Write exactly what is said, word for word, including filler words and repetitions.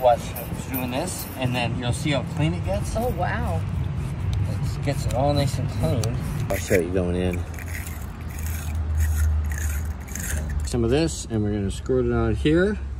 watch doing this, and then you'll see how clean it gets. Oh, wow. It gets it all nice and clean. I'll show you going in. Some of this, and we're gonna squirt it on here.